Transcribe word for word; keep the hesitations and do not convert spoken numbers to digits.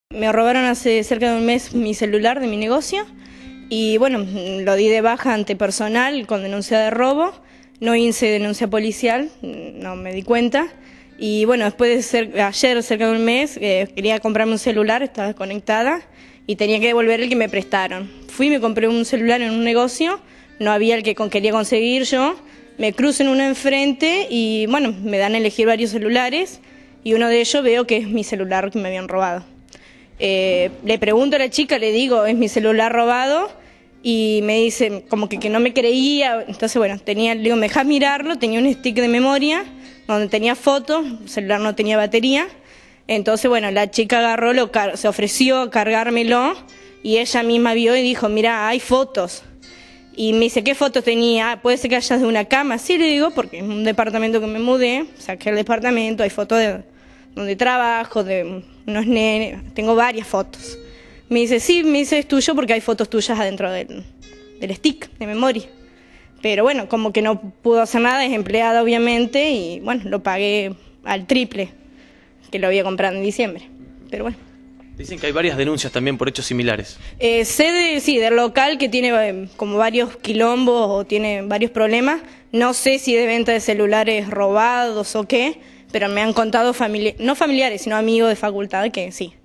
Me robaron hace cerca de un mes mi celular de mi negocio y bueno, lo di de baja ante personal con denuncia de robo, no hice denuncia policial, no me di cuenta y bueno, después de ser, ayer cerca de un mes eh, quería comprarme un celular, estaba desconectada y tenía que devolver el que me prestaron. Fui y me compré un celular en un negocio, no había el que quería conseguir yo, me cruzo en uno enfrente y bueno, me dan a elegir varios celulares y uno de ellos veo que es mi celular que me habían robado. Eh, le pregunto a la chica, le digo, es mi celular robado, y me dice como que, que no me creía. Entonces bueno, tenía, le digo, ¿me dejas mirarlo? Tenía un stick de memoria donde tenía fotos, el celular no tenía batería. Entonces bueno, la chica agarró, lo se ofreció a cargármelo y ella misma vio y dijo, mira, hay fotos. Y me dice, ¿qué fotos tenía? ¿Puede ser que hayas de una cama? Sí, le digo, porque es un departamento que me mudé, saqué el departamento, hay fotos de donde trabajo, de unos nenes, tengo varias fotos. Me dice, sí, me dice, es tuyo porque hay fotos tuyas adentro del, del stick de memoria. Pero bueno, como que no pudo hacer nada, es empleada obviamente, y bueno, lo pagué al triple que lo había comprado en diciembre. Pero bueno. Dicen que hay varias denuncias también por hechos similares. Eh, sé de, sí, del local que tiene eh, como varios quilombos o tiene varios problemas. No sé si de venta de celulares robados o qué, pero me han contado, famili no familiares, sino amigos de facultad que sí.